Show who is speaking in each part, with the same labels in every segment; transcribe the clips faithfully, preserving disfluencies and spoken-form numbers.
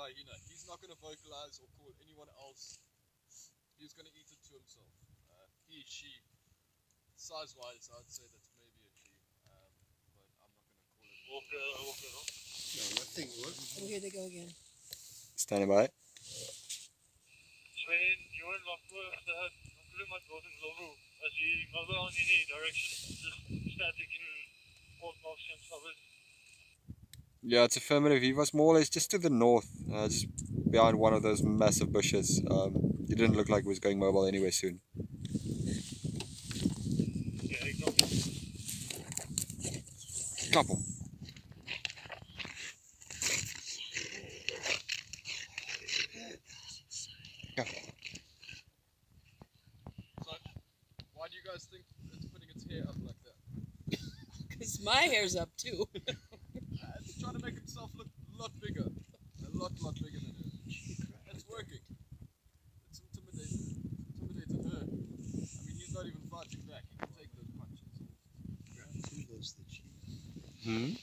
Speaker 1: hyena. He's not going to vocalize or call anyone else. He's going to eat it to himself. Uh, he, she, size-wise, I'd say that's maybe a she, um, but I'm not going to call it. Walker, walker, no?
Speaker 2: No, nothing. What?
Speaker 3: Oh, here they go again.
Speaker 4: Standing by.
Speaker 5: Sven, you're in Lockwood. I'm pretty much voting Loru. As he mobile in any direction, just static in Port Motion suburbs.
Speaker 4: Yeah, it's affirmative. He was more or less just to the north, uh, just behind one of those massive bushes. Um, he didn't look like he was going mobile anywhere soon.
Speaker 5: Yeah, exactly.
Speaker 4: Couple. Go.
Speaker 1: So, why do you guys think it's putting its hair up like that?
Speaker 3: Because my hair's up too.
Speaker 1: Uh, it's trying to make itself look a lot bigger. A lot, lot bigger than her. It's working. It's intimidating. Intimidated her. I mean, he's not even fighting back. He can take those punches.
Speaker 4: Hmm?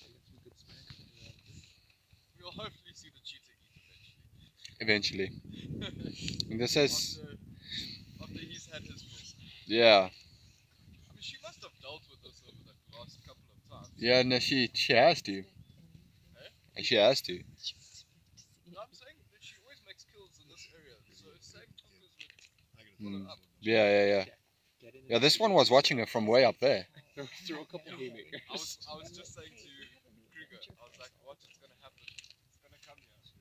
Speaker 1: We'll hopefully see the cheetah eat eventually.
Speaker 4: Eventually. And this is...
Speaker 1: After, after he's had his meal.
Speaker 4: Yeah.
Speaker 1: I mean, she must have dealt with this over the last couple of times.
Speaker 4: Yeah, no, she, she has to.
Speaker 1: Eh?
Speaker 4: She has to.
Speaker 1: No, I'm saying that she always makes kills in this area. So if same kills would pull
Speaker 4: Mm.
Speaker 1: her up.
Speaker 4: Yeah, yeah, yeah. Yeah, this one was watching her from way up there.
Speaker 2: Throw a couple haymakers.
Speaker 1: I was, I was just saying to Kruger, I was like, watch, it's going to happen. It's going to come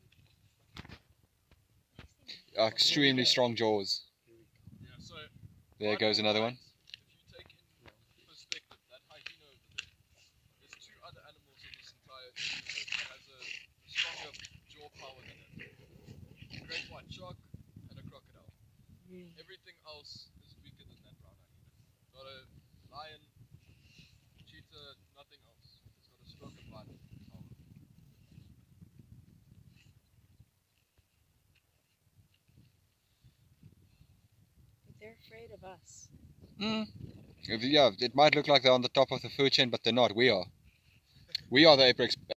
Speaker 1: here.
Speaker 4: Extremely strong jaws.
Speaker 1: Yeah, so
Speaker 4: There goes another one.
Speaker 1: if you take in perspective, that hyena over there, there's two other animals in this entire universe that has a stronger jaw power than it. A great white shark and a crocodile. Everything else is weaker than that brown hyena. Not a lion, cheetah, nothing else. It's got a stronger bite power.
Speaker 3: But they're afraid of us.
Speaker 4: Mm. Yeah, it might look like they're on the top of the food chain, but they're not. We are. We are the apex.